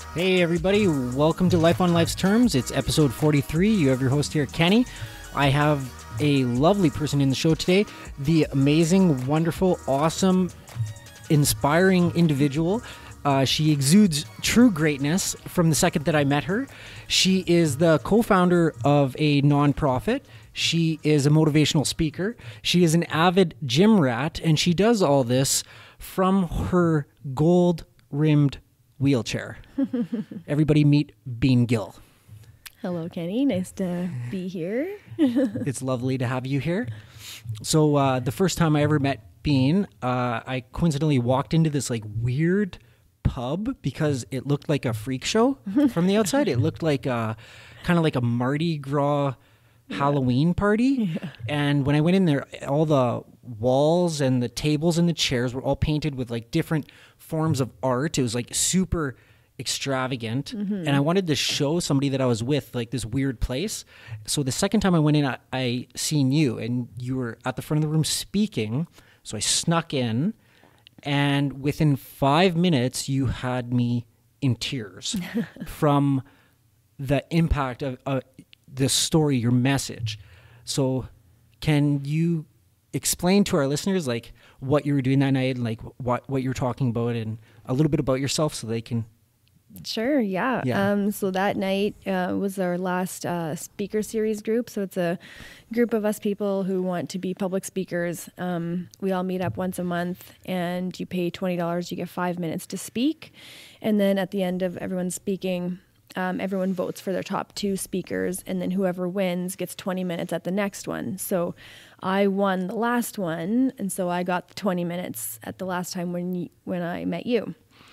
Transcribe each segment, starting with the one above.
Hey everybody, welcome to Life on Life's Terms. It's episode 43. You have your host here, Kenny. I have a lovely person in the show today, the amazing, wonderful, awesome, inspiring individual. She exudes true greatness from the second that I met her. She is the co-founder of a nonprofit. She is a motivational speaker. She is an avid gym rat, and she does all this from her gold-rimmed wheelchair. Everybody meet Bean Gill. Hello, Kenny. Nice to be here. It's lovely to have you here. So the first time I ever met Bean, I coincidentally walked into this like weird pub because it looked like a freak show from the outside. It looked like kind of like a Mardi Gras Halloween party. Yeah. And when I went in there, all the walls and the tables and the chairs were all painted with like different forms of art. It was like super extravagant. And I wanted to show somebody that I was with like this weird place. So the second time I went in, I seen you and you were at the front of the room speaking. So I snuck in, and within 5 minutes you had me in tears from the impact of the story, your message. So can you explain to our listeners like what you were doing that night and like what you were talking about and a little bit about yourself so they can... Sure, yeah. So that night was our last speaker series group. So it's a group of us people who want to be public speakers. We all meet up once a month, and you pay $20. You get 5 minutes to speak. And then at the end of everyone speaking, everyone votes for their top 2 speakers, and then whoever wins gets 20 minutes at the next one. So I won the last one, and so I got the 20 minutes at the last time when I met you.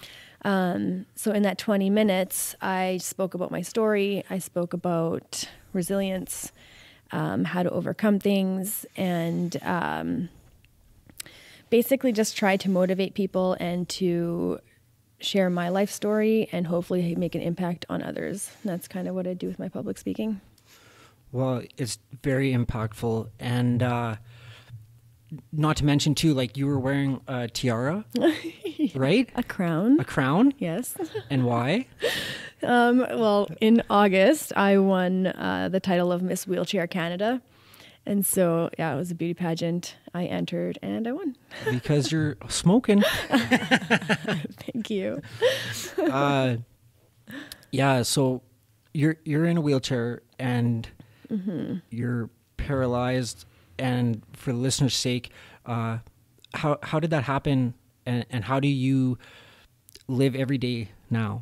So in that 20 minutes, I spoke about my story. I spoke about resilience, how to overcome things, and basically just try to motivate people and to share my life story and hopefully make an impact on others. And that's kind of what I do with my public speaking. Well, it's very impactful. And not to mention, too, like you were wearing a tiara, right? A crown. A crown? Yes. And why? Well, in August, I won the title of Miss Wheelchair Canada. And so, yeah, it was a beauty pageant. I entered and I won. Because you're smoking. Thank you. Yeah, so you're in a wheelchair and you're paralyzed. And for the listener's sake, how did that happen, and how do you live every day now?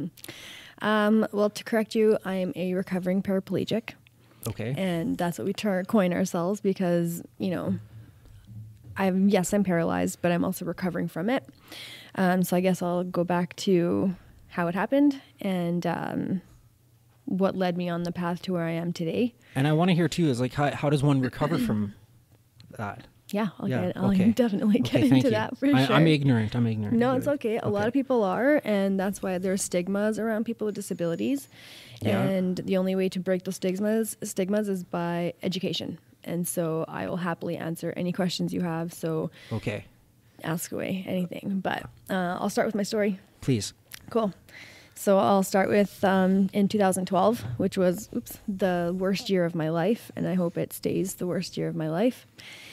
Well, to correct you, I'm a recovering paraplegic. Okay. And that's what we coin ourselves because, you know, I'm paralyzed, but I'm also recovering from it. So I guess I'll go back to how it happened and what led me on the path to where I am today. And I want to hear too is like how does one recover from that? Yeah, I'll definitely get into that for sure. I'm ignorant. No, it's okay. A lot of people are, and that's why there are stigmas around people with disabilities. Yeah. And the only way to break those stigmas is by education. And so I will happily answer any questions you have. So ask away, anything. But I'll start with my story. Please. Cool. So I'll start with in 2012, which was the worst year of my life, and I hope it stays the worst year of my life.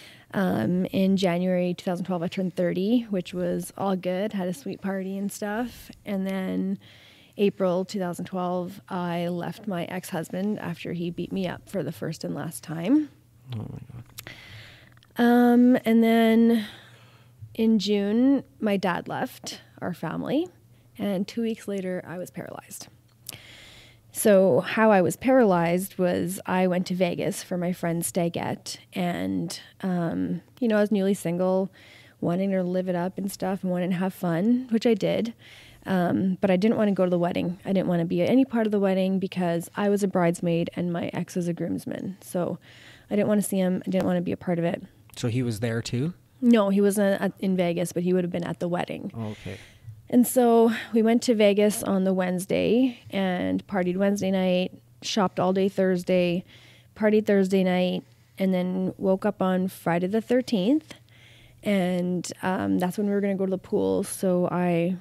In January 2012, I turned 30, which was all good, had a sweet party and stuff. And then April 2012, I left my ex-husband after he beat me up for the first and last time. Oh my God. And then in June, my dad left our family. And 2 weeks later, I was paralyzed. So how I was paralyzed was I went to Vegas for my friend Stagette. And, I was newly single, wanting to live it up and stuff and wanting to have fun, which I did. But I didn't want to go to the wedding. I didn't want to be at any part of the wedding because I was a bridesmaid and my ex was a groomsman. So I didn't want to see him. I didn't want to be a part of it. So he was there too? No, he wasn't in Vegas, but he would have been at the wedding. Oh, okay. And so we went to Vegas on the Wednesday and partied Wednesday night, shopped all day Thursday, partied Thursday night, and then woke up on Friday the 13th. And that's when we were going to go to the pool. So I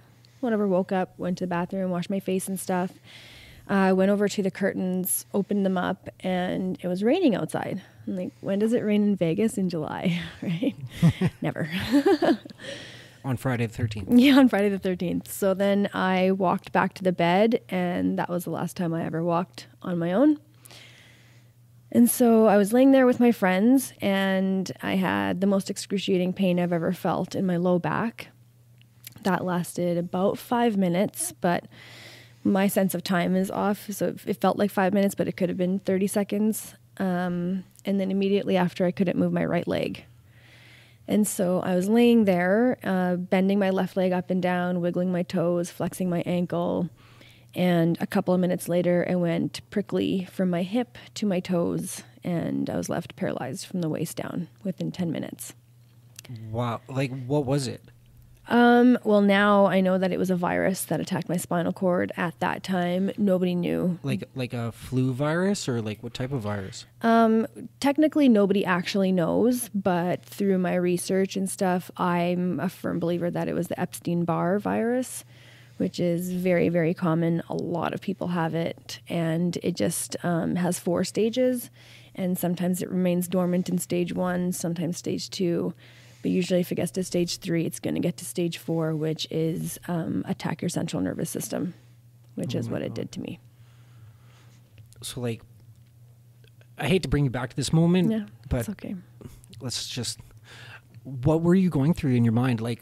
whatever, woke up, went to the bathroom, washed my face and stuff. I went over to the curtains, opened them up, and it was raining outside. I'm like, when does it rain in Vegas? In July, right? Never. On Friday the 13th. Yeah, on Friday the 13th. So then I walked back to the bed, and that was the last time I ever walked on my own. And so I was laying there with my friends, and I had the most excruciating pain I've ever felt in my low back. That lasted about 5 minutes, but my sense of time is off. So it felt like 5 minutes, but it could have been 30 seconds. And then immediately after, I couldn't move my right leg. And so I was laying there, bending my left leg up and down, wiggling my toes, flexing my ankle. And a couple of minutes later, it went prickly from my hip to my toes, and I was left paralyzed from the waist down within 10 minutes. Wow. Like, what was it? Well, now I know that it was a virus that attacked my spinal cord. At that time, nobody knew. Like a flu virus, or like what type of virus? Technically, nobody actually knows, but through my research and stuff, I'm a firm believer that it was the Epstein-Barr virus, which is very, very common. A lot of people have it, and it just has 4 stages, and sometimes it remains dormant in stage 1, sometimes stage 2. But usually if it gets to stage 3, it's going to get to stage 4, which is attack your central nervous system, which is what it did to me. So, like, I hate to bring you back to this moment, but it's okay. Let's just, what were you going through in your mind? Like,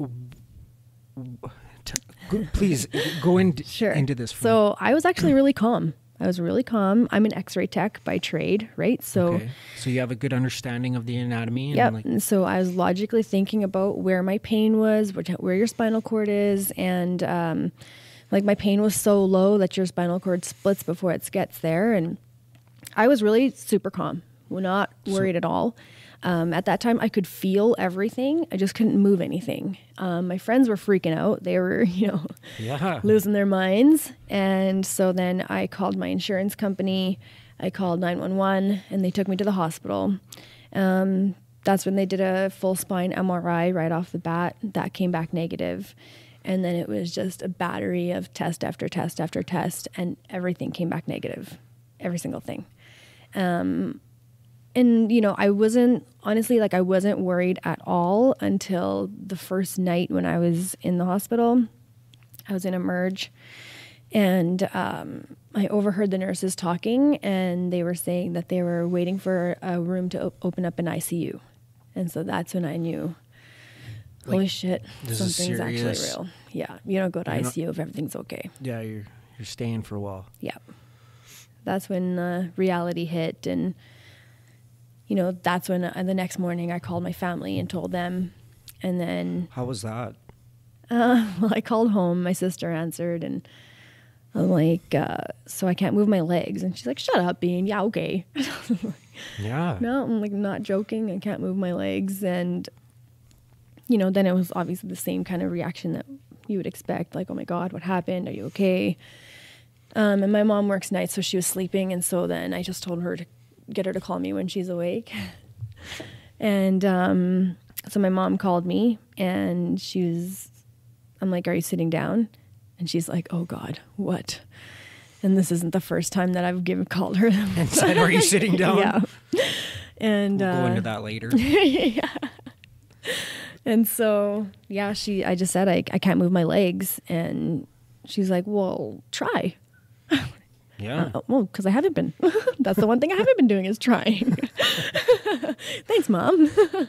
please go into this. So I was actually really calm. I was really calm. I'm an X-ray tech by trade, right? So, so you have a good understanding of the anatomy. And and so I was logically thinking about where my pain was, where your spinal cord is, and like my pain was so low that your spinal cord splits before it gets there, and I was really super calm, not worried at all. At that time, I could feel everything. I just couldn't move anything. My friends were freaking out. They were, losing their minds. And so then I called my insurance company. I called 911, and they took me to the hospital. That's when they did a full spine MRI right off the bat. That came back negative. And then it was just a battery of test after test after test, and everything came back negative. Every single thing. And, I wasn't worried at all until the first night when I was in the hospital. I was in Emerge, and I overheard the nurses talking, and they were saying that they were waiting for a room to open up an ICU. And so that's when I knew, holy shit, something's actually real. Yeah, you don't go to ICU if everything's okay. Yeah, you're staying for a while. Yeah. That's when reality hit, and that's when the next morning I called my family and told them. And then... How was that? Well, I called home. My sister answered, and I'm like, so I can't move my legs. And she's like, shut up, Bean. Yeah, okay. Yeah. No, I'm like, not joking. I can't move my legs. And, then it was obviously the same kind of reaction that you would expect. Like, oh my God, what happened? Are you okay? And my mom works nights, so she was sleeping. And so then I just told her to get her to call me when she's awake. And so my mom called me, and I'm like, are you sitting down? And she's like, oh God, what? And this isn't the first time that I've called her and said, are you sitting down? Yeah. And we'll go into that later. Yeah. And so, yeah, I just said, I can't move my legs. And she's like, well, try. Yeah. Well, because I haven't been. That's the one thing I haven't been doing is trying. Thanks, Mom.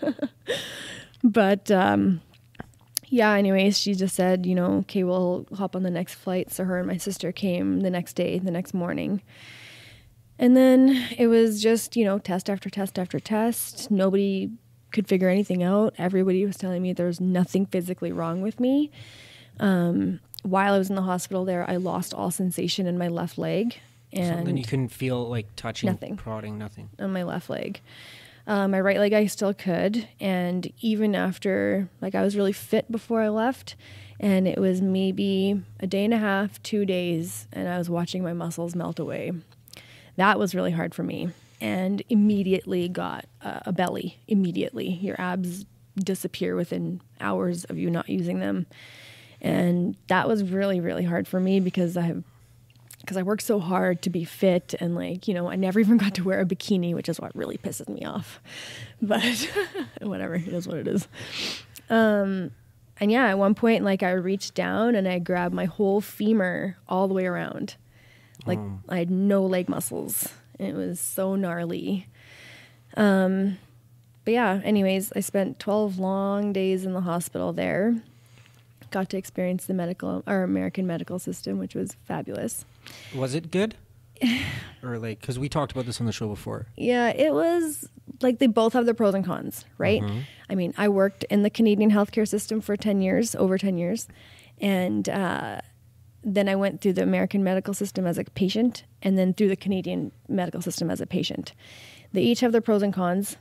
But, yeah, anyways, she just said, okay, we'll hop on the next flight. So her and my sister came the next morning. And then it was just, test after test after test. Nobody could figure anything out. Everybody was telling me there's nothing physically wrong with me. While I was in the hospital there, I lost all sensation in my left leg. And so then you couldn't feel like touching, nothing. Prodding, nothing. On my left leg. My right leg I still could. And even after, I was really fit before I left. And it was maybe a day and a half, 2 days, and I was watching my muscles melt away. That was really hard for me. And immediately got a belly. Immediately. Your abs disappear within hours of you not using them. And that was really, really hard for me because I worked so hard to be fit, and like, you know, I never even got to wear a bikini, which is what really pisses me off. But whatever, it is what it is. And yeah, at one point, like I reached down and I grabbed my whole femur all the way around. Like I had no leg muscles. It was so gnarly. But yeah, anyways, I spent 12 long days in the hospital there. Got to experience the American medical system, which was fabulous. Was it good? Or like, because we talked about this on the show before. Yeah, it was like they both have their pros and cons, right? I mean, I worked in the Canadian healthcare system for over 10 years. And then I went through the American medical system as a patient, and then through the Canadian medical system as a patient. They each have their pros and cons.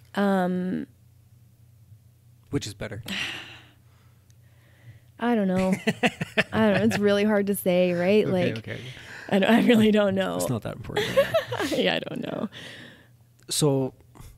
Which is better? I don't know. It's really hard to say, right? Okay. I really don't know. It's not that important. Yeah, I don't know. So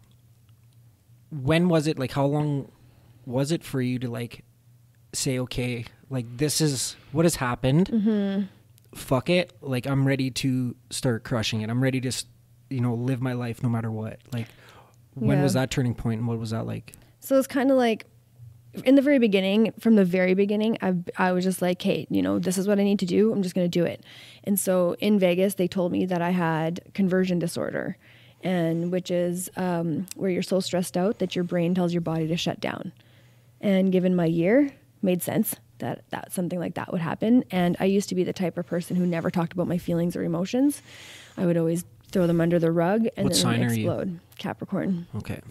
when was it, like, how long was it for you to like say, okay, like this is what has happened. Fuck it. Like I'm ready to start crushing it. I'm ready to, live my life no matter what. Like when was that turning point and what was that like? So it's kind of like, from the very beginning, I was just like, hey, this is what I need to do. I'm just going to do it. And so in Vegas, they told me that I had conversion disorder, and which is where you're so stressed out that your brain tells your body to shut down. And given my year, made sense that something like that would happen. And I used to be the type of person who never talked about my feelings or emotions. I would always throw them under the rug and what then sign explode. Are you? Capricorn. Okay.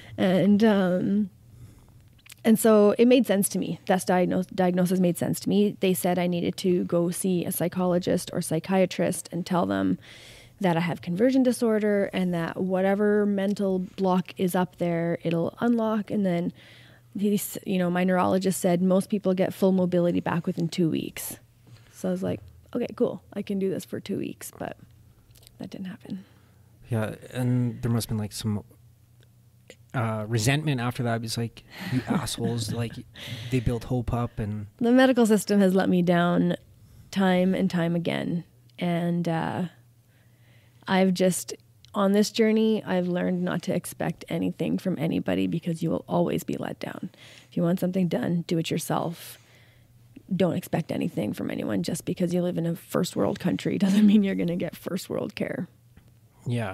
And so it made sense to me. That diagnosis made sense to me. They said I needed to go see a psychologist or psychiatrist and tell them that I have conversion disorder and that whatever mental block is up there, it'll unlock. And then, my neurologist said most people get full mobility back within 2 weeks. So I was like, okay, cool. I can do this for 2 weeks, but that didn't happen. Yeah, and there must have been like some resentment after that. It's like, you assholes, like they built hope up. And the medical system has let me down time and time again. And I've just, on this journey, I've learned not to expect anything from anybody because you will always be let down. If you want something done, do it yourself. Don't expect anything from anyone. Just because you live in a first world country doesn't mean you're going to get first world care. Yeah.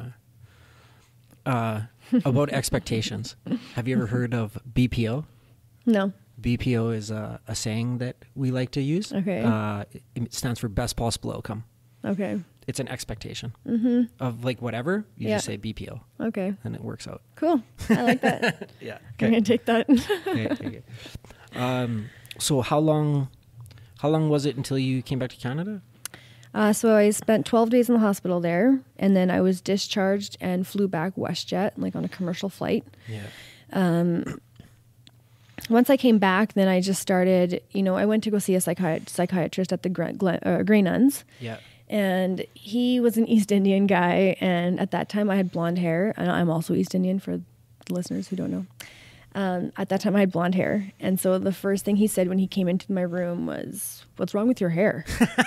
About expectations. Have you ever heard of BPO? No. BPO is a saying that we like to use. Okay. It stands for best possible outcome. Okay. It's an expectation of like whatever. You just say BPO. Okay. And it works out. Cool. I like that. Yeah. Okay. I'm going to take that. Okay. So how long was it until you came back to Canada? So I spent 12 days in the hospital there, and then I was discharged and flew back WestJet, like on a commercial flight. Yeah. Once I came back, then I just started, I went to go see a psychiatrist at the Grey Nuns. Yeah. And he was an East Indian guy, and at that time I had blonde hair, and I'm also East Indian for the listeners who don't know. At that time I had blonde hair, and so the first thing he said when he came into my room was, "What's wrong with your hair?"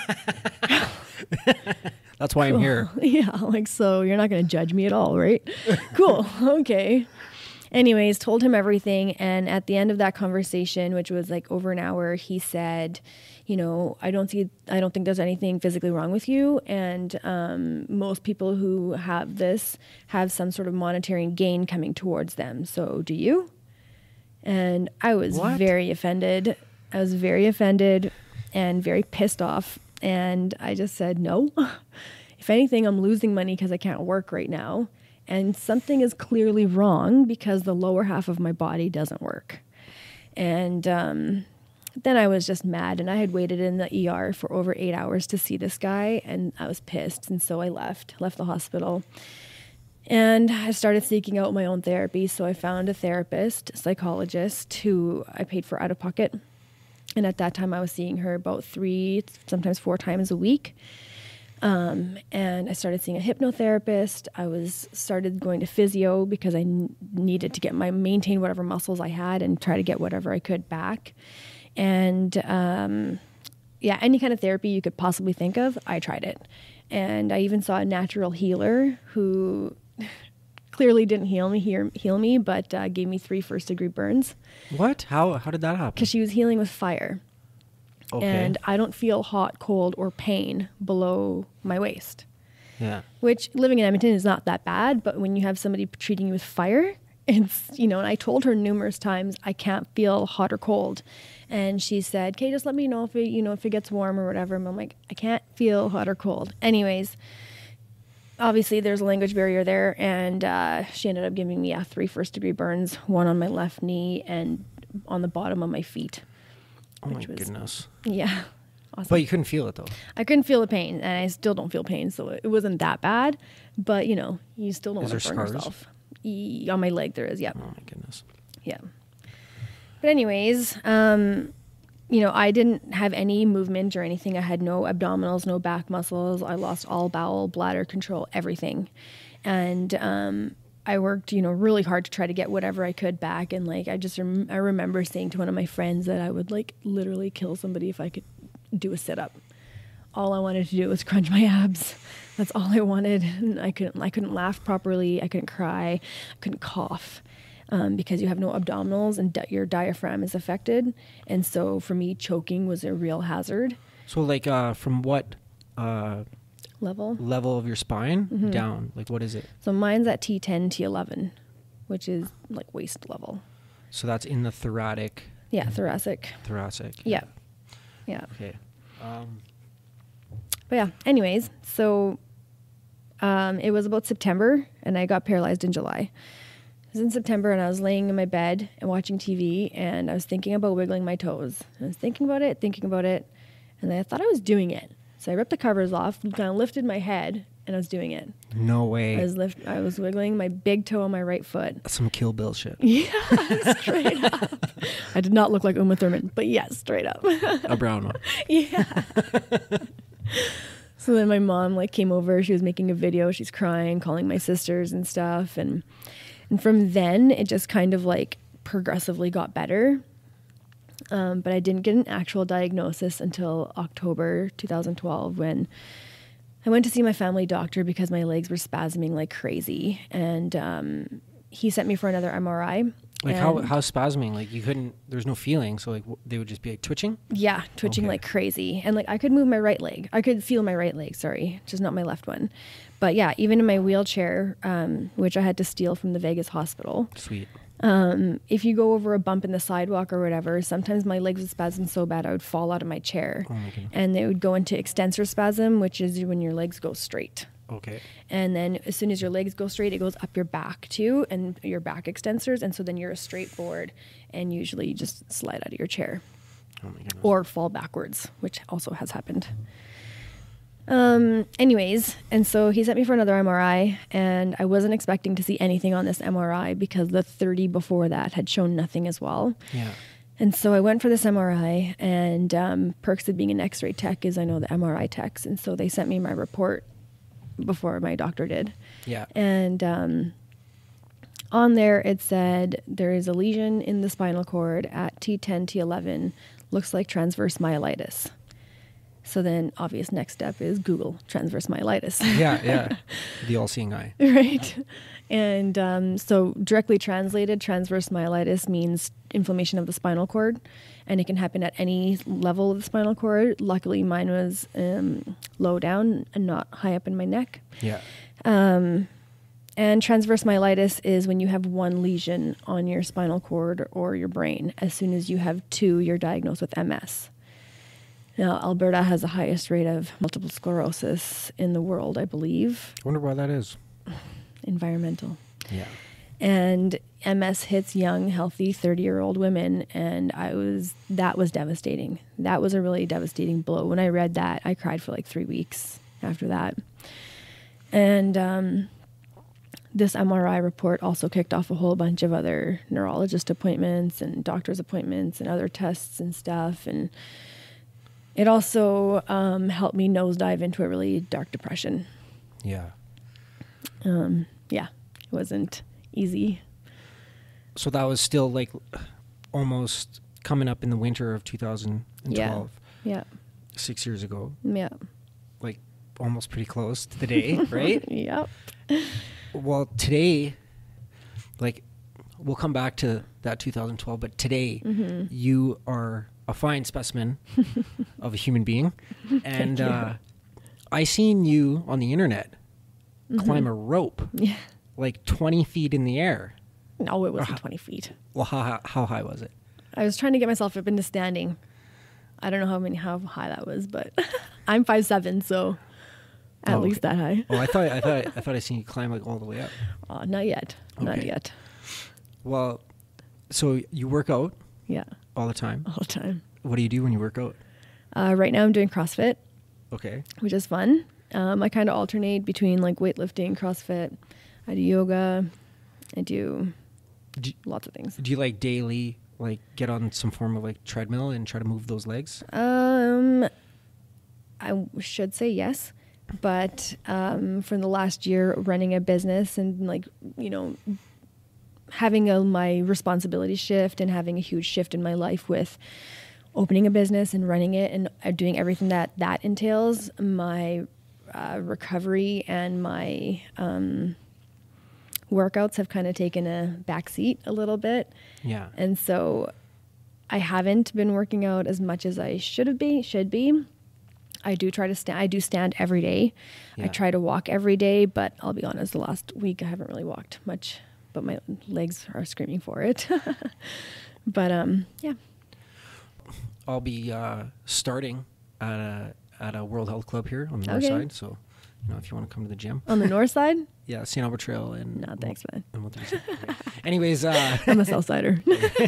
That's why I'm here. Yeah, like, so you're not going to judge me at all, right? Cool. Okay. Anyways, told him everything, and at the end of that conversation, which was like over an hour, he said, I don't think there's anything physically wrong with you, and most people who have this have some sort of monetary gain coming towards them. So do you? And I was very offended. I was very offended and very pissed off. And I just said, no. If anything, I'm losing money because I can't work right now. And something is clearly wrong because the lower half of my body doesn't work. And then I was just mad. And I had waited in the ER for over 8 hours to see this guy. And I was pissed. And so I left the hospital. And I started seeking out my own therapy. So I found a therapist, psychologist, who I paid for out of pocket. And at that time, I was seeing her about 3, sometimes 4 times a week. And I started seeing a hypnotherapist. Started going to physio because I needed to maintain whatever muscles I had and try to get whatever I could back. And any kind of therapy you could possibly think of, I tried it. And I even saw a natural healer who clearly didn't heal me, but gave me 3 first-degree burns. What? How did that happen? Because she was healing with fire. Okay. And I don't feel hot, cold, or pain below my waist. Yeah. Which, living in Edmonton is not that bad, but when you have somebody treating you with fire, it's, and I told her numerous times, I can't feel hot or cold. And she said, okay, just let me know if it gets warm or whatever. And I'm like, I can't feel hot or cold. Anyways, obviously there's a language barrier there. And she ended up giving me 3 first-degree burns, 1 on my left knee and on the bottom of my feet. Oh my goodness. Yeah. Awesome. But you couldn't feel it though. I couldn't feel the pain, and I still don't feel pain, so it wasn't that bad. But you still don't want to burn yourself. On my leg there is, yeah. Oh my goodness. Yeah. But anyways, I didn't have any movement or anything. I had no abdominals, no back muscles. I lost all bowel, bladder control, everything. And I worked, really hard to try to get whatever I could back. And like, I remember saying to one of my friends that I would like literally kill somebody if I could do a sit-up. All I wanted to do was crunch my abs. That's all I wanted. And I couldn't laugh properly. I couldn't cry. I couldn't cough because you have no abdominals and your diaphragm is affected. And so for me, choking was a real hazard. So like from what level of your spine down? Like what is it? So mine's at T10, T11, which is like waist level. So that's in the thoracic. Yeah, thoracic. Yeah. Yeah. Okay. But yeah, anyways, so it was about September and I got paralyzed in July. It was in September and I was laying in my bed and watching TV and I was thinking about wiggling my toes. I was thinking about it, and I thought I was doing it. So I ripped the covers off, kind of lifted my head, and I was doing it. No way. I was wiggling my big toe on my right foot. That's some Kill Bill shit. Yeah, straight up. I did not look like Uma Thurman, but yes, straight up. A brown one. Yeah. So then my mom came over. She was making a video. She's crying, calling my sisters and stuff. And from then, it just kind of progressively got better. But I didn't get an actual diagnosis until October 2012 when I went to see my family doctor because my legs were spasming like crazy. And he sent me for another MRI. How spasming? Like you couldn't, there's no feeling. So they would just be twitching? Yeah, twitching like crazy. And I could move my right leg. I could feel my right leg, sorry, just not my left one. But yeah, even in my wheelchair, which I had to steal from the Vegas hospital. Sweet. If you go over a bump in the sidewalk or whatever, sometimes my legs would spasm so bad I would fall out of my chair. Oh my goodness. And they would go into extensor spasm, which is when your legs go straight. Okay. And then as soon as your legs go straight, it goes up your back too, and your back extensors. And so then you're a straight forward, and usually you just slide out of your chair. Oh my goodness. Or fall backwards, which also has happened. Anyways, and so he sent me for another MRI, and I wasn't expecting to see anything on this MRI because the 30 before that had shown nothing as well. Yeah. And so I went for this MRI, and perks of being an X-ray tech is I know the MRI techs, and so they sent me my report before my doctor did. Yeah. And on there it said there is a lesion in the spinal cord at T10, T11, looks like transverse myelitis. So then obvious next step is Google transverse myelitis. Yeah. The all-seeing eye. Right. And so directly translated, transverse myelitis means inflammation of the spinal cord, and it can happen at any level of the spinal cord. Luckily, mine was low down and not high up in my neck. Yeah. And transverse myelitis is when you have one lesion on your spinal cord or your brain. As soon as you have 2, you're diagnosed with MS. Now, Alberta has the highest rate of multiple sclerosis in the world, I believe. I wonder why that is. Environmental. Yeah. And MS hits young, healthy 30-year-old women, and that was devastating. That was a really devastating blow. When I read that, I cried for 3 weeks after that. And this MRI report also kicked off a whole bunch of other neurologist appointments and doctor's appointments and other tests and stuff. And it also helped me nosedive into a really dark depression. Yeah. Yeah, it wasn't easy. So that was still almost coming up in the winter of 2012. Yeah. 6 years ago. Yeah. Like almost pretty close to the day, right? Yep. Well, today, like, we'll come back to that 2012, but today you are a fine specimen of a human being. And I seen you on the internet climb a rope, like 20 feet in the air. No, it wasn't 20 feet. Well, how high was it? I was trying to get myself up into standing. I don't know how high that was, but I'm 5'7", so at least that high. Oh, I thought I seen you climb like all the way up. Oh, not yet. Okay. Not yet. Well, so you work out? Yeah. All the time? All the time. What do you do when you work out? Right now I'm doing CrossFit. Okay. Which is fun. I kind of alternate between like weightlifting, CrossFit. I do yoga. I do lots of things. Do you like daily, like get on some form of like treadmill and try to move those legs? I should say yes. But for the last year running a business and like, having my responsibility shift and having a huge shift in my life with opening a business and running it and doing everything that entails, my recovery and my workouts have kind of taken a backseat a little bit. Yeah. And so I haven't been working out as much as I should be. I do try to stand. I do stand every day. Yeah. I try to walk every day, but I'll be honest, the last week I haven't really walked much, but my legs are screaming for it. But yeah. I'll be starting at a World Health Club here on the north side. So, if you want to come to the gym. On the north side? Yeah, St. Albert Trail. No, thanks, man. Anyways. I'm a south sider.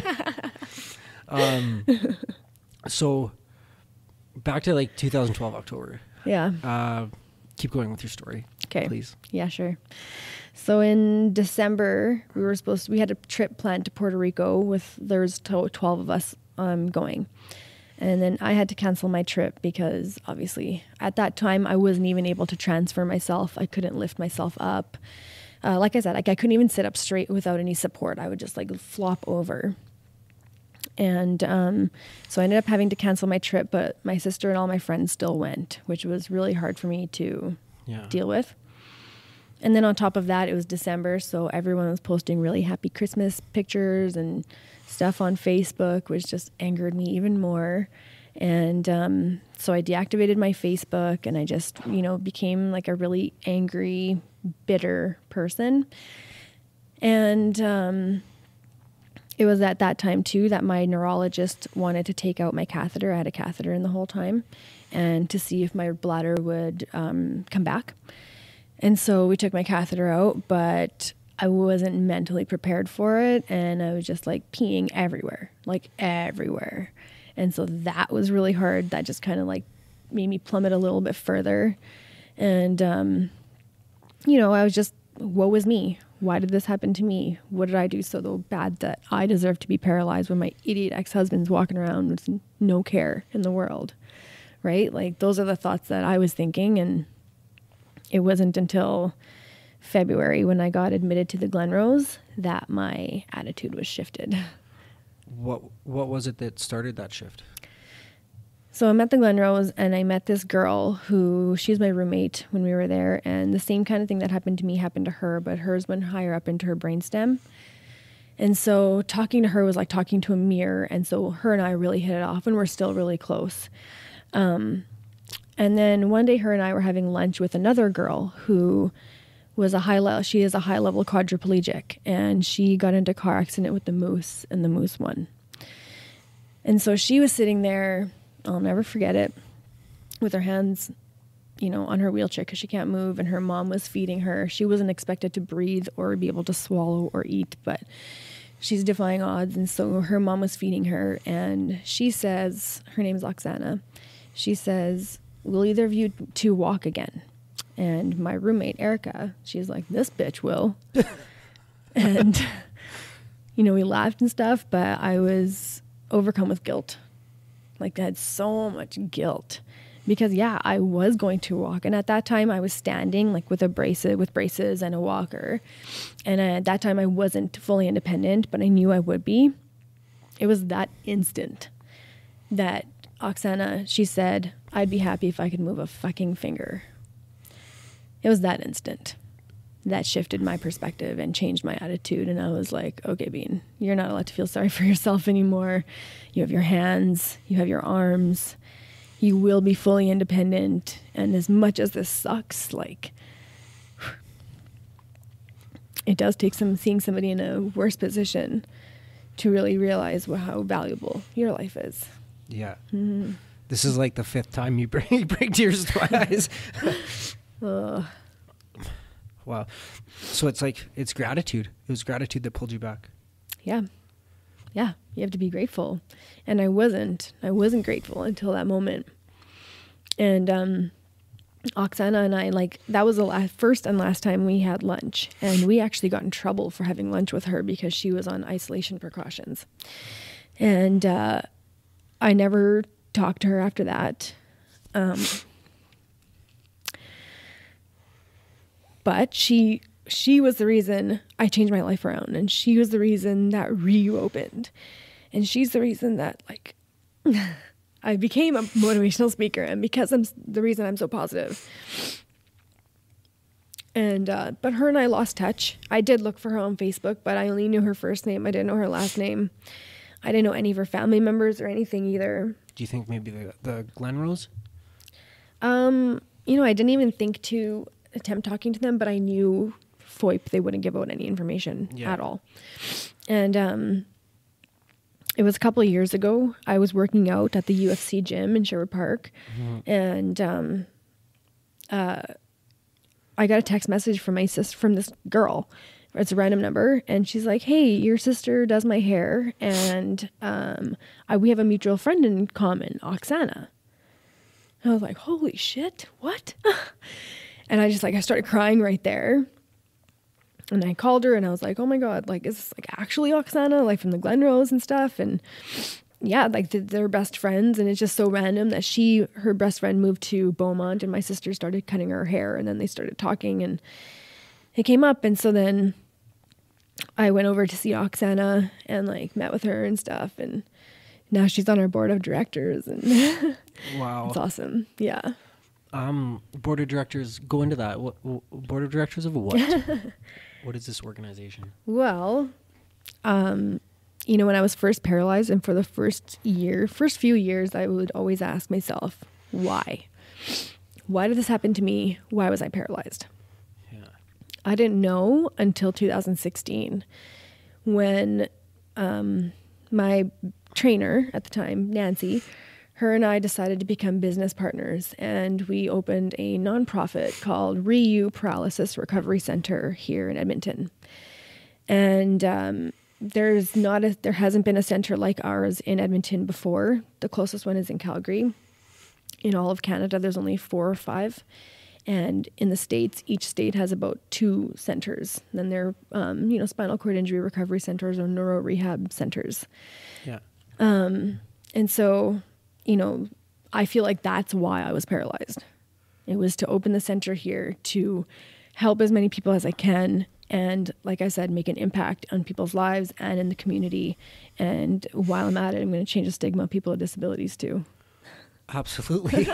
So, back to like 2012 October. Yeah. Keep going with your story. Okay. Please. Yeah, sure. So in December, we had a trip planned to Puerto Rico there's 12 of us going. And then I had to cancel my trip because obviously at that time I wasn't even able to transfer myself. I couldn't lift myself up. Like I said, I couldn't even sit up straight without any support. I would just like flop over. And so I ended up having to cancel my trip, but my sister and all my friends still went, which was really hard for me to deal with. And then on top of that, it was December, so everyone was posting really happy Christmas pictures and stuff on Facebook, which just angered me even more. And so I deactivated my Facebook, and I just, became like a really angry, bitter person. And it was at that time, too, that my neurologist wanted to take out my catheter. I had a catheter in the whole time, and to see if my bladder would come back. And so we took my catheter out, but I wasn't mentally prepared for it. And I was just like peeing everywhere. And so that was really hard. That just kind of like made me plummet a little bit further. And, I was just, woe was me. Why did this happen to me? What did I do so bad that I deserve to be paralyzed when my idiot ex-husband's walking around with no care in the world, right? Like those are the thoughts that I was thinking. And it wasn't until February when I got admitted to the Glenrose that my attitude was shifted. What was it that started that shift? So I'm at the Glenrose and I met this girl she's my roommate when we were there, and the same kind of thing that happened to me happened to her, but hers went higher up into her brainstem. And so talking to her was like talking to a mirror, and so her and I really hit it off, and we're still really close. And then one day her and I were having lunch with another girl who was she is a high-level quadriplegic, and she got into a car accident with the moose, and the moose won. And so she was sitting there, I'll never forget it, with her hands, on her wheelchair because she can't move, and her mom was feeding her. She wasn't expected to breathe or be able to swallow or eat, but she's defying odds, and so her mom was feeding her, and she says, her name's Oksana, she says, "Will either of you two walk again?" And my roommate, Erica, she's like, "This bitch will." And, we laughed and stuff, but I was overcome with guilt. Like, I had so much guilt because, I was going to walk. And at that time, I was standing, like, with braces and a walker. And at that time, I wasn't fully independent, but I knew I would be. it was that instant that Oksana, she said, I'd be happy if I could move a fucking finger. It was that instant that shifted my perspective and changed my attitude. And I was like, okay, Bean, you're not allowed to feel sorry for yourself anymore. You have your hands, you have your arms, you will be fully independent. And as much as this sucks, like, it does take seeing somebody in a worse position to really realize how valuable your life is. Yeah. Mm-hmm. This is like the 5th time you bring tears to my eyes. Wow. So it's gratitude. It was gratitude that pulled you back. Yeah. Yeah. You have to be grateful. And I wasn't grateful until that moment. And Oksana and I, like, that was the first and last time we had lunch. And we actually got in trouble for having lunch with her because she was on isolation precautions. And I never talked to her after that. But she was the reason I changed my life around, and she was the reason that reopened, and she's the reason that, like, I became a motivational speaker, and because I'm the reason I'm so positive. And but her and I lost touch. I did look for her on Facebook, but I only knew her first name. I didn't know her last name. I didn't know any of her family members or anything either. Do you think maybe the Glenrose? I didn't even think to attempt talking to them, but I knew FOIP, they wouldn't give out any information at all. And it was a couple of years ago. I was working out at the UFC gym in Sherwood Park, and I got a text message from my sister, from this girl. It's a random number, and she's like, "Hey, your sister does my hair, and we have a mutual friend in common, Oksana." And I was like, "Holy shit, what?" And I started crying right there. And I called her and I was like, "Oh my God, like, is this like actually Oksana, like from the Glenrose and stuff?" And yeah, like they're best friends. And it's just so random that her best friend moved to Beaumont and my sister started cutting her hair, and then they started talking and it came up. And so then I went over to see Oksana and like met with her and stuff. And now she's on our board of directors, and wow, it's awesome. Yeah. Board of directors, go into that. What board of directors of what? What is this organization? Well, when I was first paralyzed, and for the first few years, I would always ask myself, why? Why did this happen to me? Why was I paralyzed? Yeah. I didn't know until 2016 when my trainer at the time, Nancy, her and I decided to become business partners, and we opened a nonprofit called REU Paralysis Recovery Center here in Edmonton. And there hasn't been a center like ours in Edmonton before. The closest one is in Calgary. In all of Canada, there's only 4 or 5. And in the States, each state has about 2 centers. Then they're, spinal cord injury recovery centers or neuro rehab centers. Yeah. And so, I feel like that's why I was paralyzed. It was to open the center here to help as many people as I can. And like I said, make an impact on people's lives and in the community. And while I'm at it, I'm going to change the stigma of people with disabilities too. Absolutely.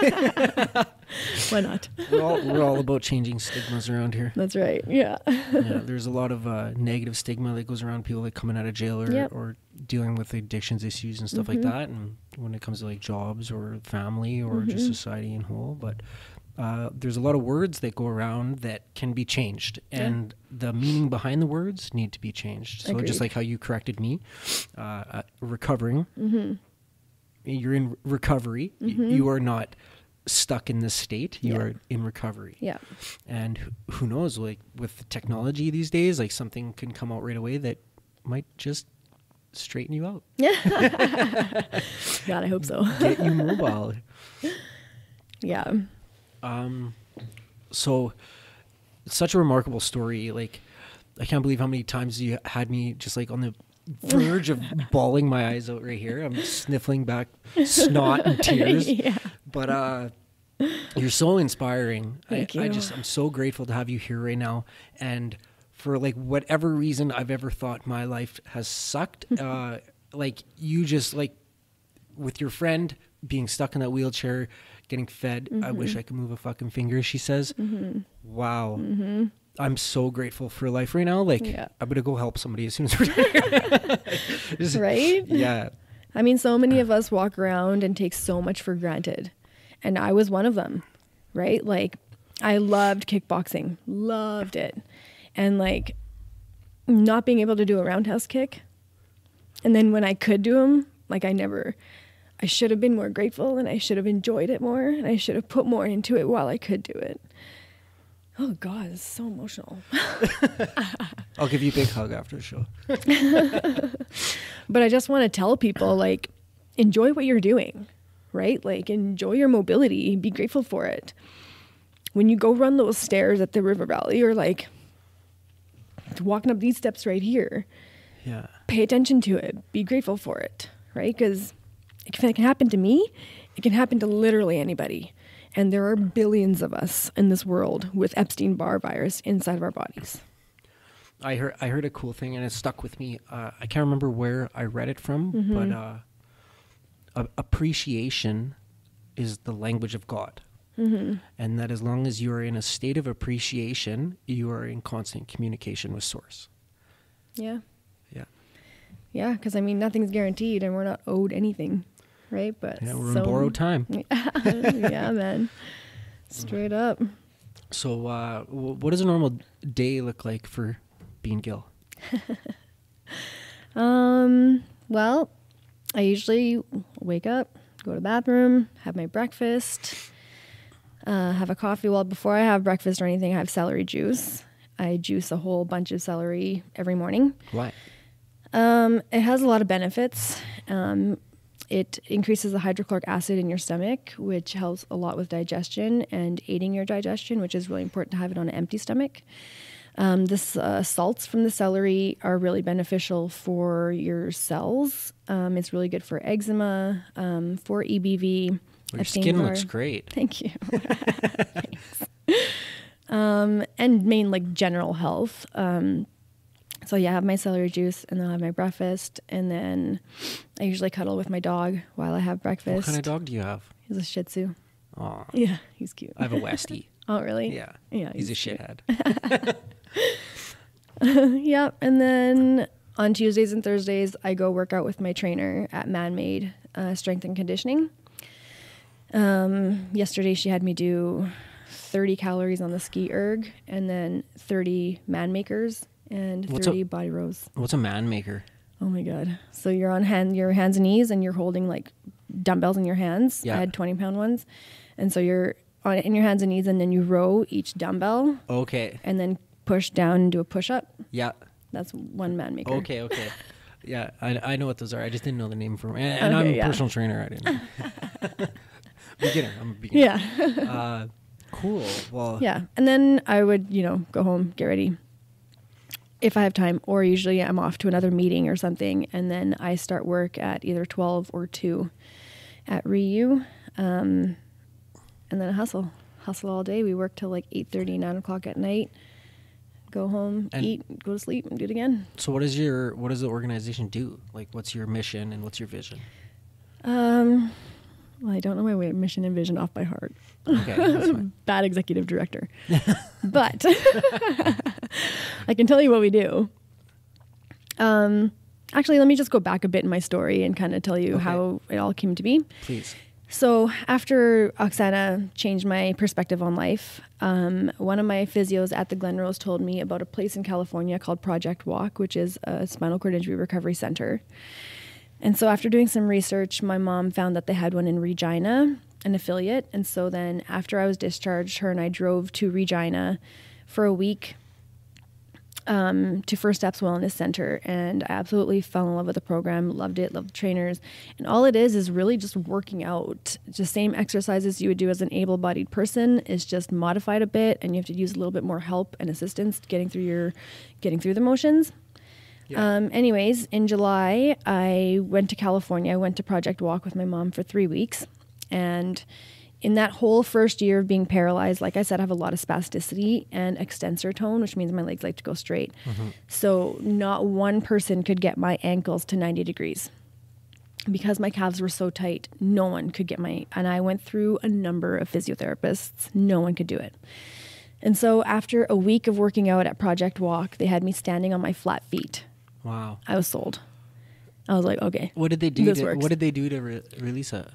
Why not? We're all about changing stigmas around here. That's right. Yeah. Yeah. There's a lot of negative stigma that goes around people like coming out of jail or dealing with addictions issues and stuff like that. And when it comes to like jobs or family or just society in whole, but there's a lot of words that go around that can be changed, and the meaning behind the words need to be changed. So just like how you corrected me, recovering. You're in recovery. You are not stuck in this state. You are in recovery. Yeah. And who knows, like with the technology these days, like something can come out right away that might just straighten you out. God, I hope so. Get you mobile. Yeah. So it's such a remarkable story. Like, I can't believe how many times you had me just like on the verge of bawling my eyes out right here. I'm sniffling back snot and tears. Yeah. But you're so inspiring. Thank you. I'm so grateful to have you here right now. And for like whatever reason I've ever thought my life has sucked, like you just like with your friend being stuck in that wheelchair, getting fed. I wish I could move a fucking finger, she says. Wow. I'm so grateful for life right now. Like, I'm going to go help somebody as soon as we're done here. Right? Yeah. I mean, so many of us walk around and take so much for granted. And I was one of them, right? Like, I loved kickboxing. Loved it. And like, not being able to do a roundhouse kick. And then when I could do them, like I should have been more grateful and I should have enjoyed it more and I should have put more into it while I could do it. Oh God, it's so emotional. I'll give you a big hug after the show. But I just want to tell people, like, enjoy what you're doing, right? Like, enjoy your mobility, be grateful for it. When you go run those stairs at the river valley or like walking up these steps right here, pay attention to it, be grateful for it, right? Because it can happen to me, it can happen to literally anybody. And there are billions of us in this world with Epstein-Barr virus inside of our bodies. I heard a cool thing and it stuck with me. I can't remember where I read it from, but appreciation is the language of God. And that as long as you are in a state of appreciation, you are in constant communication with Source. Yeah. Yeah. Yeah, because I mean, nothing's guaranteed and we're not owed anything. Right, but yeah, we're in borrowed time. Yeah, man, straight up. So, what does a normal day look like for Bean Gill? Well, I usually wake up, go to the bathroom, have my breakfast, have a coffee. Well, before I have breakfast or anything, I have celery juice. I juice a whole bunch of celery every morning. Why? It has a lot of benefits. It increases the hydrochloric acid in your stomach, which helps a lot with digestion and aiding your digestion, which is really important to have it on an empty stomach. The salts from the celery are really beneficial for your cells. It's really good for eczema, for EBV. Your skin looks great. Thank you. Thanks. And main like general health. So yeah, I have my celery juice and then I have my breakfast and then I usually cuddle with my dog while I have breakfast. What kind of dog do you have? He's a Shih Tzu. Aw. Yeah, he's cute. I have a Westie. Oh, really? Yeah. Yeah. He's a shithead. Yeah. And then on Tuesdays and Thursdays, I go work out with my trainer at Man-Made Strength and Conditioning. Yesterday she had me do 30 calories on the ski erg and then 30 man makers and 30 body rows. What's a man maker? Oh my God. So you're on your hands and knees and you're holding like dumbbells in your hands. Yeah. I had 20-pound ones. And so you're in your hands and knees and then you row each dumbbell. Okay. And then push down and do a push-up. Yeah. That's one man maker. Okay. Yeah, I know what those are. I just didn't know the name for them. And I'm a personal trainer. I didn't. Beginner. I'm a beginner. Yeah. Cool. Well. Yeah. And then I would, go home, get ready if I have time, or usually I'm off to another meeting or something. And then I start work at either 12 or 2 at REU. And then I hustle all day. We work till like 8:30, 9 o'clock at night. Go home, eat, go to sleep, and do it again. So what does the organization do? Like, what's your mission and what's your vision? Well, I don't know my mission and vision off by heart. Okay, that's fine. Bad executive director. But I can tell you what we do. Actually, let me just go back a bit in my story and kind of tell you how it all came to be. Please. So after Oksana changed my perspective on life, one of my physios at the Glenrose told me about a place in California called Project Walk, which is a spinal cord injury recovery center. And so after doing some research, my mom found that they had one in Regina, an affiliate. And so then after I was discharged, her and I drove to Regina for a week to First Steps Wellness Center. And I absolutely fell in love with the program, loved it, loved the trainers. And all it is really just working out. Just same exercises you would do as an able-bodied person is just modified a bit, and you have to use a little bit more help and assistance getting through the motions. Yeah. Anyways, in July, I went to California. I went to Project Walk with my mom for 3 weeks. And in that whole first year of being paralyzed, like I said, I have a lot of spasticity and extensor tone, which means my legs like to go straight. Mm-hmm. So not one person could get my ankles to 90 degrees. because my calves were so tight, no one could get and I went through a number of physiotherapists. No one could do it. And so after a week of working out at Project Walk, they had me standing on my flat feet. Wow. I was sold. I was like, okay. What did they do? What did they do to release it?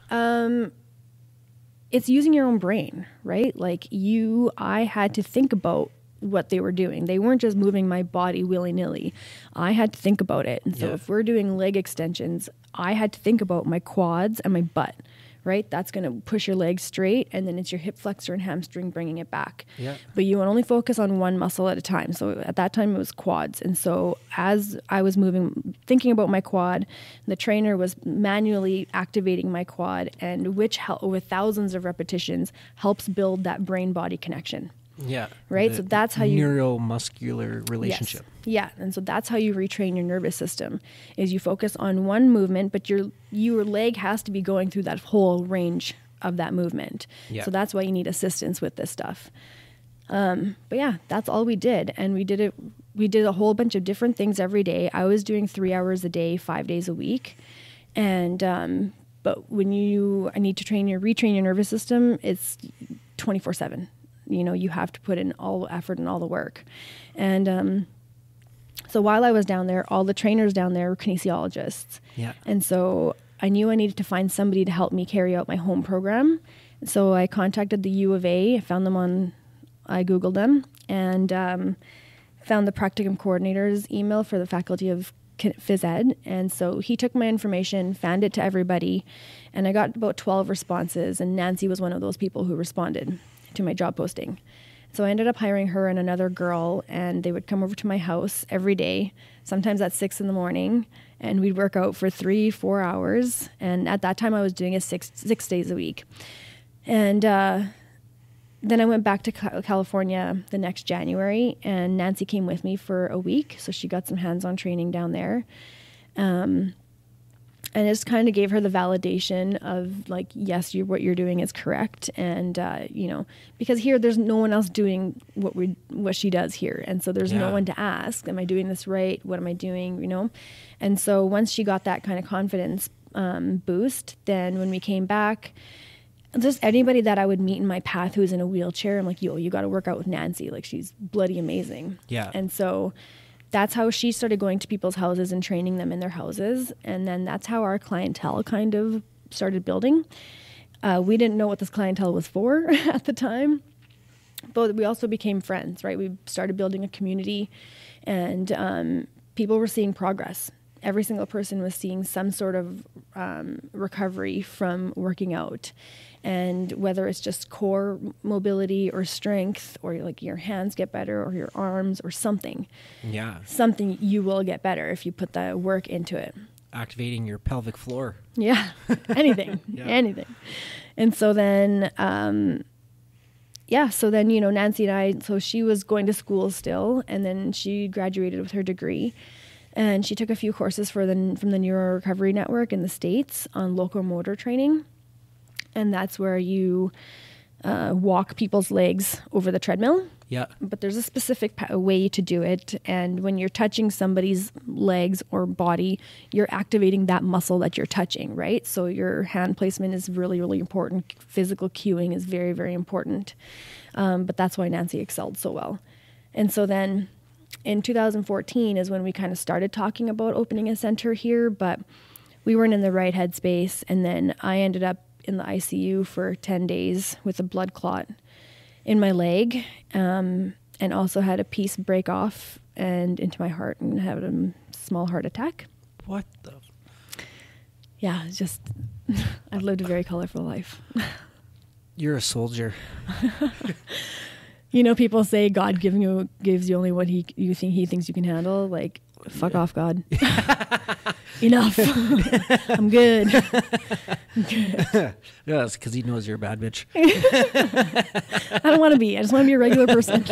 It's using your own brain, right? Like I had to think about what they were doing. They weren't just moving my body willy-nilly. I had to think about it. And so if we're doing leg extensions, I had to think about my quads and my butt, right? That's going to push your legs straight, and then it's your hip flexor and hamstring bringing it back. Yeah. But you only focus on one muscle at a time. So at that time it was quads. And so as I was thinking about my quad, the trainer was manually activating my quad, and which with thousands of repetitions helps build that brain-body connection. Yeah. Right. So that's how you neuromuscular relationship. Yes. Yeah. And so that's how you retrain your nervous system is you focus on one movement, but your leg has to be going through that whole range of that movement. Yeah. So that's why you need assistance with this stuff. But yeah, that's all we did. And we did a whole bunch of different things every day. I was doing 3 hours a day, 5 days a week. And, but when I need to retrain your nervous system, it's 24/7. You have to put in all the effort and all the work. And so while I was down there, all the trainers down there were kinesiologists. Yeah. And so I knew I needed to find somebody to help me carry out my home program. So I contacted the U of A. I Googled them and found the practicum coordinator's email for the faculty of phys ed. And so he took my information, fanned it to everybody, and I got about 12 responses. And Nancy was one of those people who responded to my job posting. So I ended up hiring her and another girl, and they would come over to my house every day, sometimes at 6 a.m, and we'd work out for 3-4 hours. And at that time I was doing it six days a week. And then I went back to California the next January, and Nancy came with me for a week. So she got some hands-on training down there. And it just kind of gave her the validation of like, yes, what you're doing is correct. And, because here there's no one else doing what she does here. And so there's no one to ask, am I doing this right? What am I doing? And so once she got that kind of confidence boost, then when we came back, just anybody that I would meet in my path who's in a wheelchair, I'm like, yo, you got to work out with Nancy. Like, she's bloody amazing. Yeah. And so that's how she started going to people's houses and training them in their houses. And then that's how our clientele kind of started building. We didn't know what this clientele was for at the time, but we also became friends, right? We started building a community, and people were seeing progress. Every single person was seeing some sort of recovery from working out. And whether it's just core mobility or strength, or like your hands get better, or your arms, or something. Yeah. Something, you will get better if you put the work into it. Activating your pelvic floor. Yeah. Anything. Anything. And so then, Nancy and I, so she was going to school still, and then she graduated with her degree. And she took a few courses from the Neuro Recovery Network in the States on locomotor training. And that's where you walk people's legs over the treadmill. Yeah. But there's a specific way to do it. And when you're touching somebody's legs or body, you're activating that muscle that you're touching, right? So your hand placement is really, really important. Physical cueing is very, very important. But that's why Nancy excelled so well. And so then in 2014 is when we kind of started talking about opening a center here, but we weren't in the right headspace. And then I ended up in the ICU for 10 days with a blood clot in my leg, and also had a piece break off and into my heart and had a small heart attack. What the? Yeah, it's just, I've lived a very colorful life. You're a soldier. People say God gives you only what he thinks you can handle. Like, fuck off, God. Enough. I'm good. Yeah, that's because he knows you're a bad bitch. I don't want to be. I just want to be a regular person.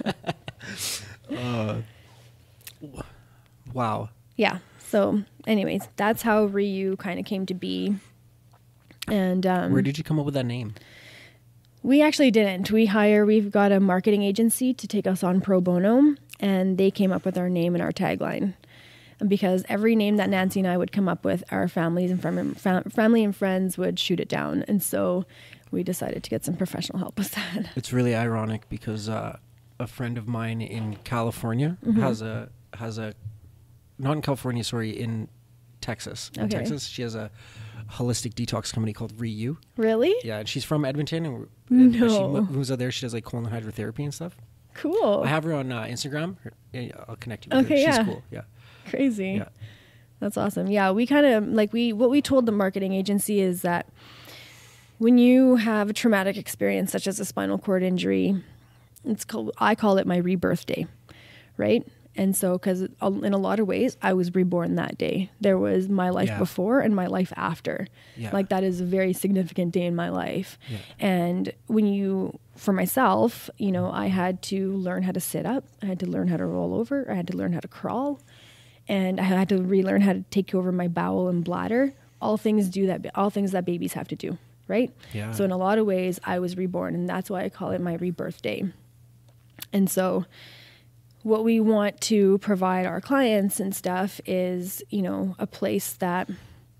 Wow. Yeah. So anyways, that's how Ryu kind of came to be. And where did you come up with that name? We actually didn't. We've got a marketing agency to take us on pro bono, and they came up with our name and our tagline. because every name that Nancy and I would come up with, our families and family and friends would shoot it down. And so we decided to get some professional help with that. It's really ironic because a friend of mine in California has a not in California, sorry, in Texas. In Texas, she has a holistic detox company called ReU. Really? Yeah, and she's from Edmonton, and No. she moves out there. She does like colon hydrotherapy and stuff. Cool. I have her on Instagram. I'll connect you with her. She's cool. Yeah. Crazy. Yeah. That's awesome. Yeah, we kind of what we told the marketing agency is that when you have a traumatic experience such as a spinal cord injury, I call it my rebirth day, right? And so, because in a lot of ways, I was reborn that day. There was my life before and my life after. Yeah. Like, that is a very significant day in my life. Yeah. And for myself, I had to learn how to sit up. I had to learn how to roll over. I had to learn how to crawl. And I had to relearn how to take over my bowel and bladder. All things that babies have to do, right? Yeah. So in a lot of ways, I was reborn. And that's why I call it my rebirth day. And so what we want to provide our clients and stuff is, a place that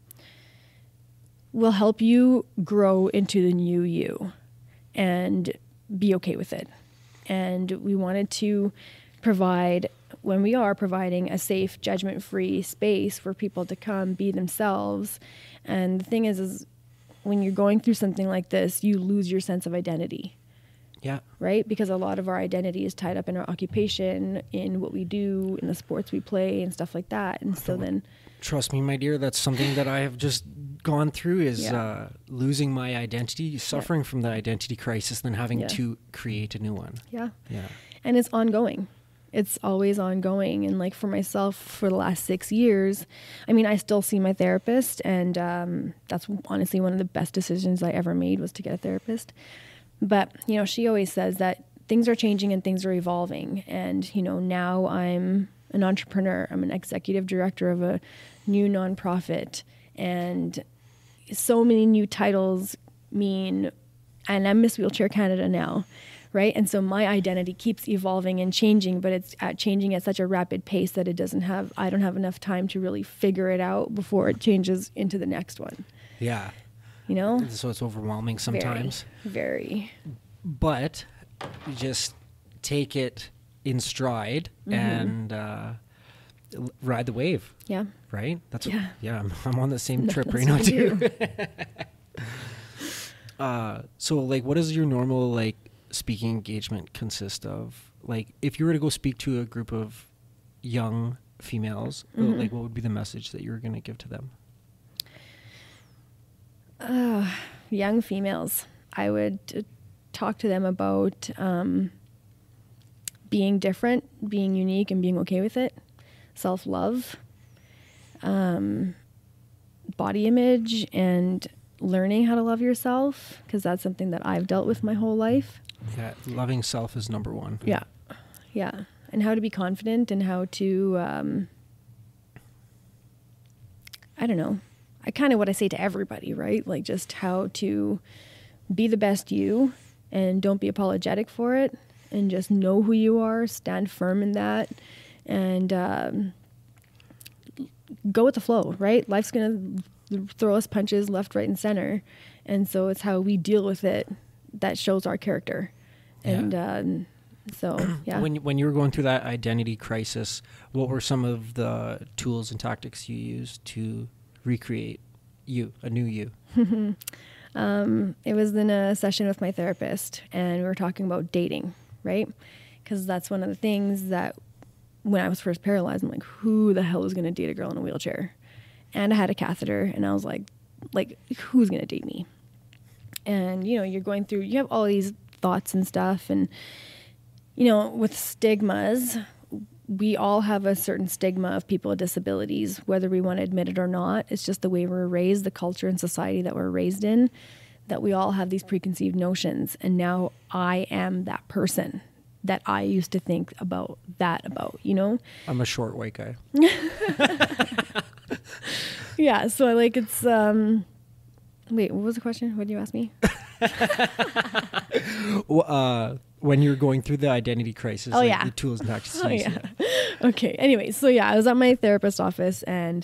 will help you grow into the new you and be okay with it. And we wanted to provide, when we are providing a safe, judgment-free space for people to come be themselves. And the thing is when you're going through something like this, you lose your sense of identity. Yeah. Right? Because a lot of our identity is tied up in our occupation, in what we do, in the sports we play and stuff like that. And so then... Trust me, my dear, that's something that I have just gone through is losing my identity, suffering from the identity crisis, then having to create a new one. Yeah. Yeah. And it's ongoing. It's always ongoing. And like for myself, for the last 6 years, I still see my therapist, and that's honestly one of the best decisions I ever made was to get a therapist. But, she always says that things are changing and things are evolving. And, now I'm an entrepreneur. I'm an executive director of a new nonprofit. And so many new titles and I'm Miss Wheelchair Canada now, right? And so my identity keeps evolving and changing, but it's changing at such a rapid pace that I don't have enough time to really figure it out before it changes into the next one. Yeah. So it's overwhelming sometimes. Very. But you just take it in stride and ride the wave. Yeah. Right? I'm on the same trip right now too. So what does your normal speaking engagement consist of? If you were to go speak to a group of young females, what would be the message that you were going to give to them? Young females, I would talk to them about being different, being unique, and being okay with it. Self-love, body image, and learning how to love yourself, because that's something that I've dealt with my whole life. Yeah, loving self is number one. Yeah. Yeah. And how to be confident and how to, I don't know. Kind of what I say to everybody, right? Just how to be the best you and don't be apologetic for it and just know who you are, stand firm in that, and go with the flow, right? Life's going to throw us punches left, right, and center. And so it's how we deal with it that shows our character. And so, yeah. When you were going through that identity crisis, what were some of the tools and tactics you used to recreate a new you? It was in a session with my therapist, and we were talking about dating, right? Because that's one of the things that when I was first paralyzed, I'm like, who the hell is going to date a girl in a wheelchair? And I had a catheter, and I was like, who's going to date me? And, you're going through, you have all these thoughts and stuff, and, with stigmas, we all have a certain stigma of people with disabilities, whether we want to admit it or not. It's just the way we're raised, the culture and society that we're raised in, that we all have these preconceived notions. And now I am that person that I used to think about. I'm a short white guy. Yeah. So it's, wait, what was the question? What did you ask me? when you're going through the identity crisis. Oh, yeah. The tools and tactics. Oh, yeah. Okay. Anyway, so yeah, I was at my therapist's office and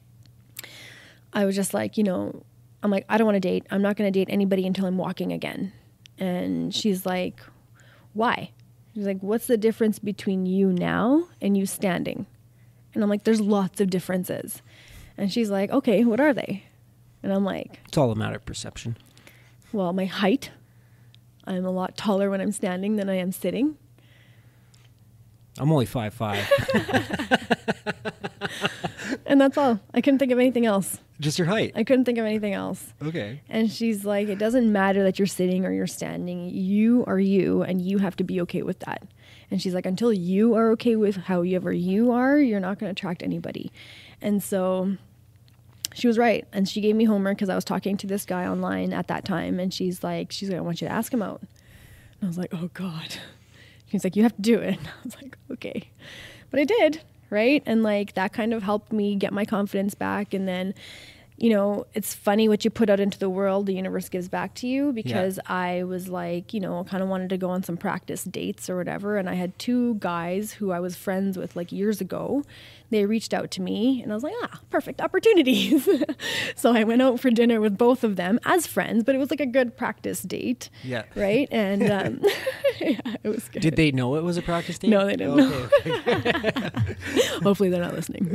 I was just like, I'm like, I don't want to date. I'm not going to date anybody until I'm walking again. And she's like, why? She's like, what's the difference between you now and you standing? And I'm like, there's lots of differences. And she's like, okay, what are they? And I'm like, it's all a matter of perception. Well, my height. I'm a lot taller when I'm standing than I am sitting. I'm only 5'5". And that's all. I couldn't think of anything else. Just your height? I couldn't think of anything else. Okay. And she's like, it doesn't matter that you're sitting or you're standing. You are you, and you have to be okay with that. And she's like, until you are okay with however you are, you're not going to attract anybody. And so she was right. And she gave me homework because I was talking to this guy online at that time. And she's like, I want you to ask him out. And I was like, oh, God. She's like, you have to do it. And I was like, okay. But I did. Right. And like that kind of helped me get my confidence back. And then, it's funny what you put out into the world, the universe gives back to you, because I was like, kind of wanted to go on some practice dates or whatever. And I had 2 guys who I was friends with like years ago. They reached out to me and I was like, perfect opportunities. So I went out for dinner with both of them as friends, but it was like a good practice date. Yeah. Right. And yeah, it was good. Did they know it was a practice date? No, they didn't know. Okay. Hopefully they're not listening.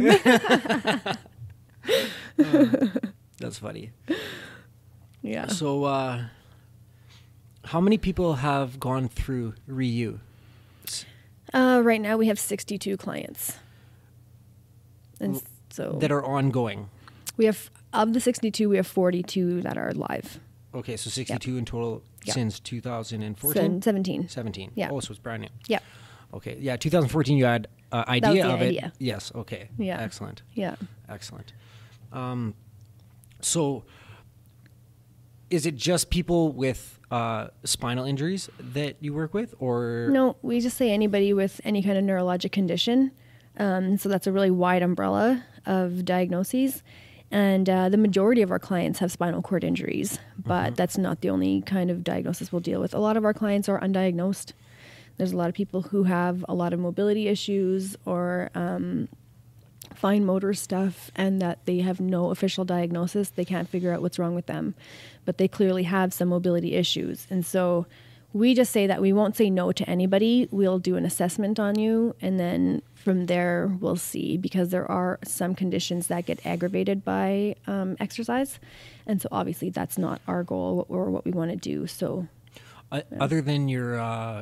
That's funny. Yeah. So how many people have gone through ReU? Right now we have 62 clients. And so that are ongoing. We have, of the 62, we have 42 that are live. Okay, so 62 in total since 2014? 17. Yeah. Oh, so it's brand new. Yeah. Okay. Yeah, 2014 you had idea of idea. It. Yes. Okay. Yeah. Excellent. Yeah. Excellent. So is it just people with spinal injuries that you work with, or? No, we just say anybody with any kind of neurologic condition. So that's a really wide umbrella of diagnoses. And the majority of our clients have spinal cord injuries, but that's not the only kind of diagnosis we'll deal with. A lot of our clients are undiagnosed. There's a lot of people who have a lot of mobility issues or fine motor stuff, and that they have no official diagnosis. They can't figure out what's wrong with them, but they clearly have some mobility issues. And so we just say that we won't say no to anybody. We'll do an assessment on you, and then from there we'll see, because there are some conditions that get aggravated by exercise. And so obviously that's not our goal or what we want to do. So other than your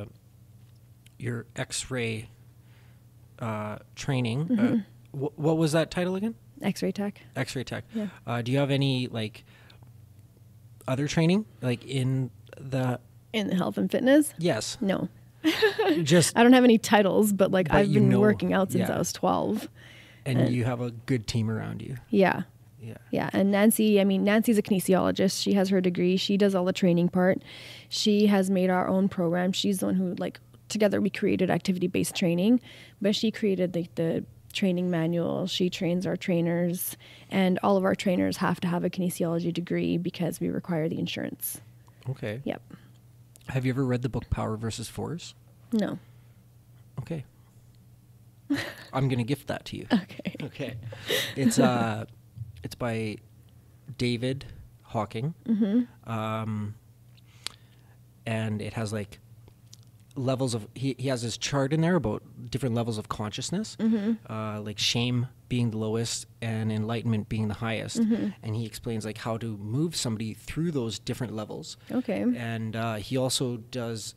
X-ray training, what was that title again? X-ray tech. X-ray tech. Yeah. Do you have any other training in the health and fitness? Yes. No. Just I don't have any titles, but I've been working out since I was 12. And you have a good team around you. Yeah. Yeah. Yeah. And Nancy's a kinesiologist. She has her degree. She does all the training part. She has made our own program. She's the one who together we created activity-based training, but she created the training manual. She trains our trainers, and all of our trainers have to have a kinesiology degree because we require the insurance. Okay. Yep. Have you ever read the book Power versus Force? No. Okay. I'm going to gift that to you. Okay. Okay. It's by David Hawking. And it has levels of, he has this chart in there about different levels of consciousness, like shame being the lowest and enlightenment being the highest. And he explains like how to move somebody through those different levels. Okay. And he also does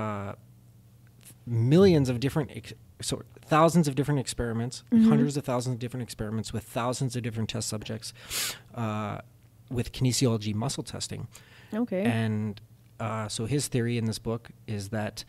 millions of different, thousands of different experiments, hundreds of thousands of different experiments with thousands of different test subjects with kinesiology muscle testing. Okay. And so his theory in this book is that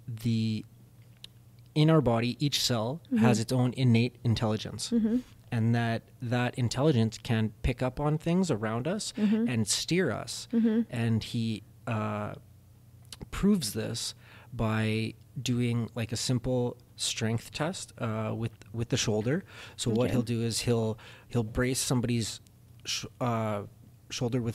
in our body, each cell has its own innate intelligence. And that intelligence can pick up on things around us and steer us. And he proves this by doing like a simple strength test with the shoulder. So what he'll do is he'll brace somebody's shoulder with his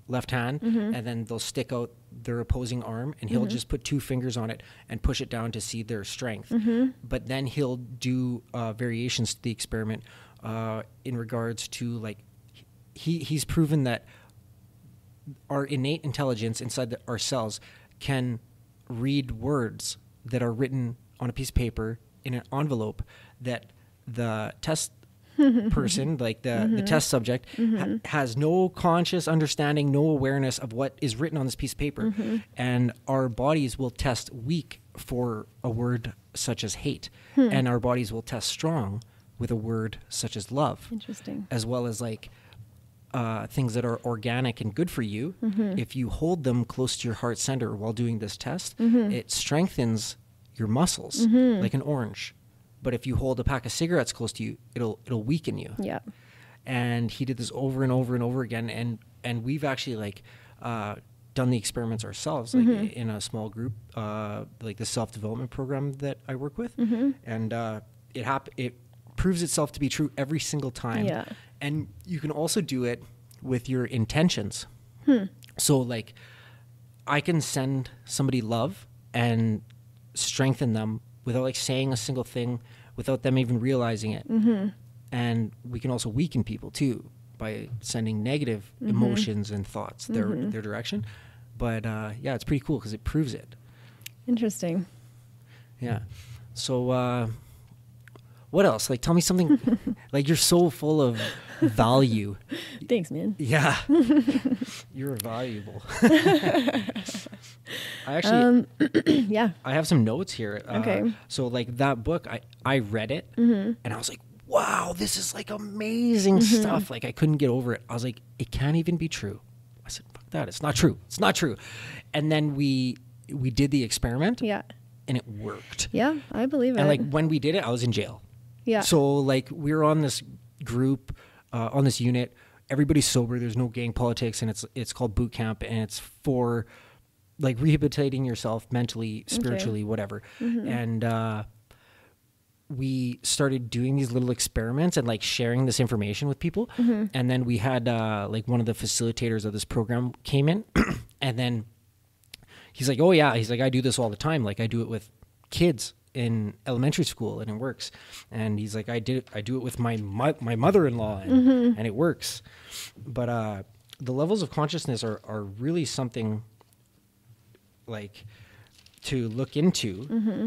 left hand, and then they'll stick out their opposing arm, and he'll just put 2 fingers on it and push it down to see their strength. But then he'll do variations to the experiment in regards to, like, he's proven that our innate intelligence inside our cells can read words that are written on a piece of paper in an envelope that the test person, like the test subject, has no conscious understanding, no awareness of what is written on this piece of paper. And our bodies will test weak for a word such as hate, and our bodies will test strong with a word such as love. Interesting. As well as, like, things that are organic and good for you. If you hold them close to your heart center while doing this test, it strengthens your muscles like an orange. But if you hold a pack of cigarettes close to you, it'll weaken you. Yeah. And he did this over and over and over again, and we've actually, like, done the experiments ourselves, like in a small group, like the self-development program that I work with, and it proves itself to be true every single time. Yeah. And you can also do it with your intentions. So, like, I can send somebody love and strengthen them without, like, saying a single thing, without them even realizing it. And we can also weaken people too by sending negative emotions and thoughts their direction. But yeah, it's pretty cool because it proves it. Interesting. Yeah. So what else? Like, tell me something. Like, you're so full of value. Thanks, man. Yeah. You're valuable. I actually, yeah. I have some notes here. Okay. So, like, that book, I read it, and I was like, wow, this is, like, amazing stuff. Like, I couldn't get over it. I was like, it can't even be true. I said, fuck that. It's not true. It's not true. And then we did the experiment. Yeah. And it worked. Yeah, I believe it. And, like, when we did it, I was in jail. Yeah. So, like, we were on this group, on this unit. Everybody's sober. There's no gang politics, and it's called boot camp, and it's for, like, rehabilitating yourself mentally, spiritually, whatever. And we started doing these little experiments and, like, sharing this information with people. And then we had like, one of the facilitators of this program came in, and then he's like, oh yeah, he's like, I do this all the time. Like, I do it with kids in elementary school, and it works. And he's like, I do it with my mother-in-law, and it works. But the levels of consciousness are really something, like, to look into.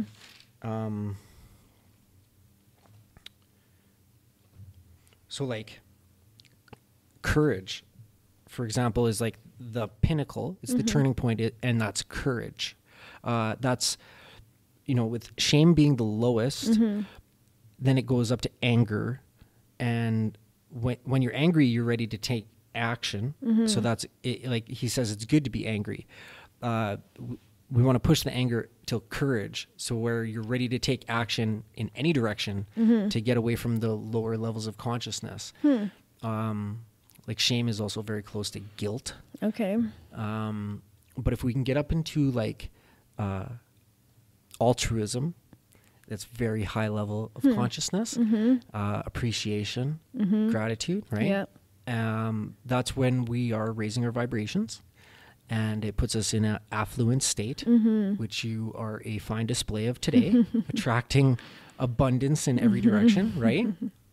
So, like, courage, for example, is, like, the pinnacle. It's the turning point, and that's courage. That's, you know, with shame being the lowest, then it goes up to anger. And when you're angry, you're ready to take action. So that's it. Like, he says, it's good to be angry. We want to push the anger till courage. So where you're ready to take action in any direction to get away from the lower levels of consciousness. Like, shame is also very close to guilt. Okay. But if we can get up into, like, altruism, that's very high level of consciousness, appreciation, gratitude, right? Yeah. That's when we are raising our vibrations, and it puts us in an affluent state, which you are a fine display of today, attracting abundance in every direction, right?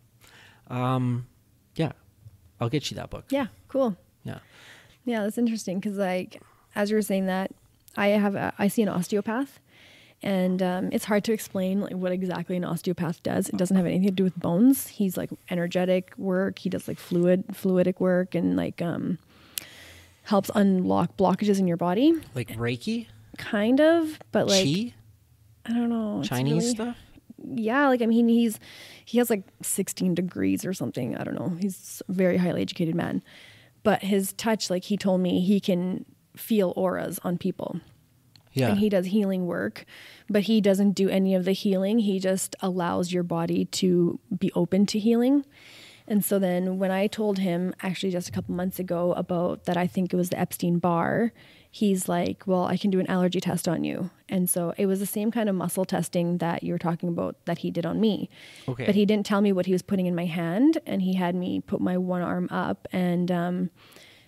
Yeah, I'll get you that book. Yeah, cool. Yeah. Yeah, that's interesting because, like, as you were saying that, I see an osteopath. And it's hard to explain, like, what exactly an osteopath does. It doesn't have anything to do with bones. He's, like, energetic work. He does, like, fluidic work, and, like, helps unlock blockages in your body. Like Reiki? Kind of, but, like, Qi? I don't know. Chinese stuff? Yeah, like, I mean, he has, like, 16 degrees or something. I don't know. He's a very highly educated man. But his touch, like, he told me he can feel auras on people. Yeah. And he does healing work, but he doesn't do any of the healing. He just allows your body to be open to healing. And so then when I told him, actually just a couple months ago, about that, I think it was the Epstein-Barr, he's like, well, I can do an allergy test on you. And so it was the same kind of muscle testing that you were talking about that he did on me. Okay. But he didn't tell me what he was putting in my hand, and he had me put my one arm up, and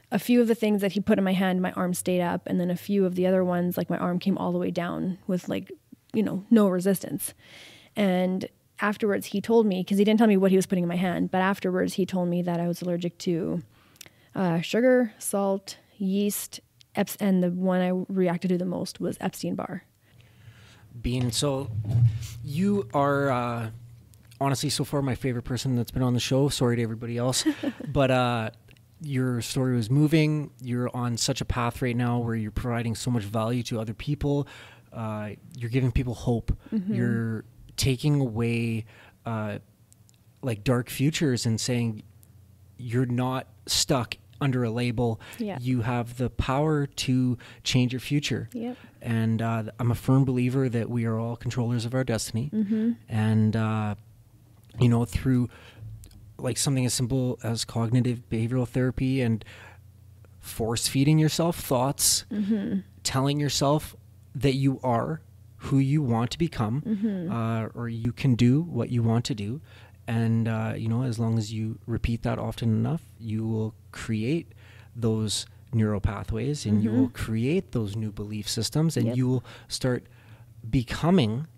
a few of the things that he put in my hand, my arm stayed up. And then a few of the other ones, like my arm came all the way down with like, no resistance. And afterwards he told me, because he didn't tell me what he was putting in my hand, but afterwards he told me that I was allergic to sugar, salt, yeast, and the one I reacted to the most was Epstein-Barr. Bean, so you are honestly so far my favorite person that's been on the show. Sorry to everybody else, but your story was moving. You're on such a path right now where you're providing so much value to other people. You're giving people hope. Mm-hmm. You're taking away like dark futures and saying you're not stuck under a label. Yeah. You have the power to change your future. Yep. And I'm a firm believer that we are all controllers of our destiny. Mm-hmm. And, through like something as simple as cognitive behavioral therapy and force feeding yourself thoughts, mm-hmm. telling yourself that you are who you want to become, mm-hmm. Or you can do what you want to do. And, as long as you repeat that often enough, you will create those neural pathways and mm-hmm. you will create those new belief systems and you will start becoming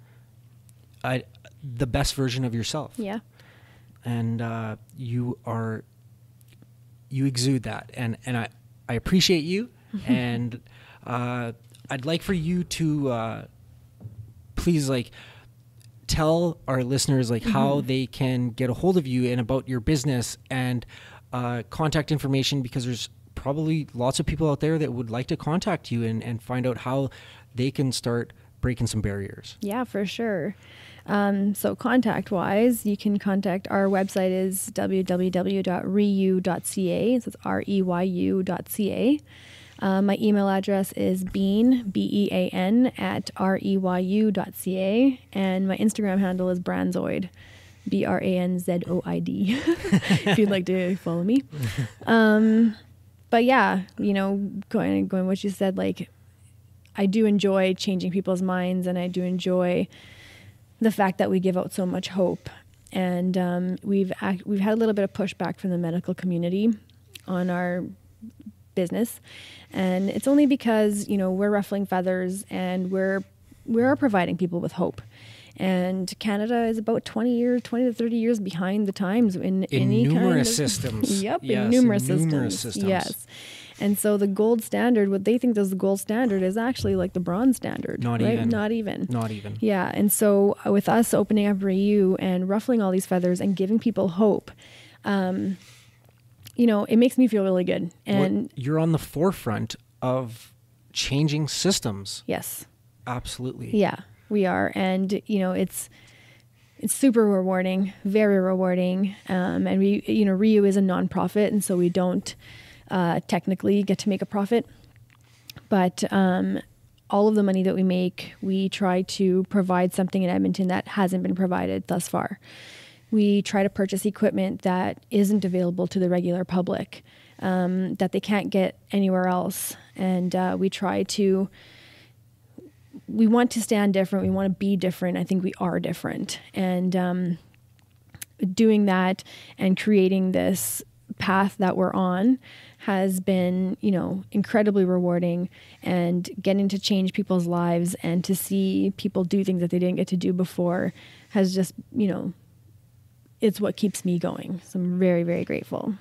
the best version of yourself. Yeah. And you exude that. And I appreciate you. And I'd like for you to please tell our listeners mm-hmm. how they can get a hold of you and about your business and contact information, because there's probably lots of people out there that would like to contact you and find out how they can start breaking some barriers. Yeah, for sure. So contact-wise, you can contact our website is www.reyu.ca. So it's reyu.ca. My email address is bean, BEAN, @reyu.ca. And my Instagram handle is Branzoid, BRANZOID, if you'd like to follow me. But yeah, going what you said, I do enjoy changing people's minds, and I do enjoy the fact that we give out so much hope. And we've had a little bit of pushback from the medical community on our business, and it's only because we're ruffling feathers and we're providing people with hope. And Canada is about 20 to 30 years behind the times in any numerous systems. Yep, yes, in numerous systems. Yes. And so the gold standard, what they think is the gold standard, is actually like the bronze standard. Not even. Yeah. And so with us opening up Reyu and ruffling all these feathers and giving people hope, it makes me feel really good. And you're on the forefront of changing systems. Yes. Absolutely. Yeah, we are. And, it's super rewarding, very rewarding. And we, Reyu is a nonprofit, and so we don't technically get to make a profit. But all of the money that we make, we try to provide something in Edmonton that hasn't been provided thus far. We try to purchase equipment that isn't available to the regular public, that they can't get anywhere else. And we want to stand different. We want to be different. I think we are different. And doing that and creating this path that we're on has been, incredibly rewarding, and getting to change people's lives and to see people do things that they didn't get to do before has just, it's what keeps me going. So I'm very, very grateful.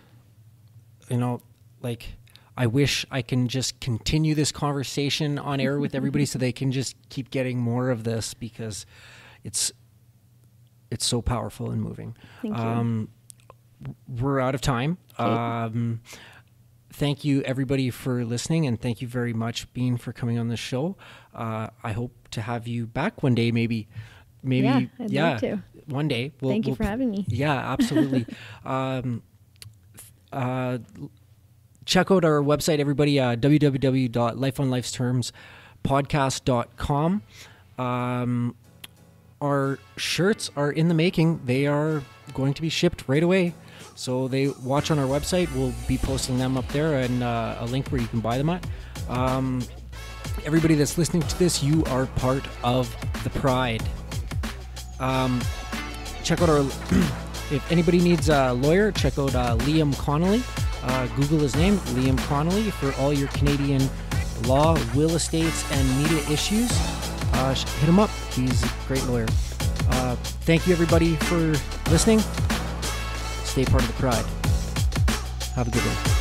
I wish I can just continue this conversation on air with everybody so they can just keep getting more of this, because it's so powerful and moving. Thank you. We're out of time. Okay. Thank you, everybody, for listening, and thank you very much, Bean, for coming on the show. I hope to have you back one day, maybe. Yeah, I'd love to. One day. Thank you for having me. Yeah, absolutely. Check out our website, everybody, www.lifeonlifestermspodcast.com. Our shirts are in the making. They are going to be shipped right away. So they watch on our website. We'll be posting them up there, and a link where you can buy them at. Everybody that's listening to this, you are part of the pride. Check out our... If anybody needs a lawyer, check out Liam Connolly. Google his name, Liam Connolly, for all your Canadian law, will estates, and media issues. Hit him up. He's a great lawyer. Thank you, everybody, for listening. Stay part of the pride. Have a good one.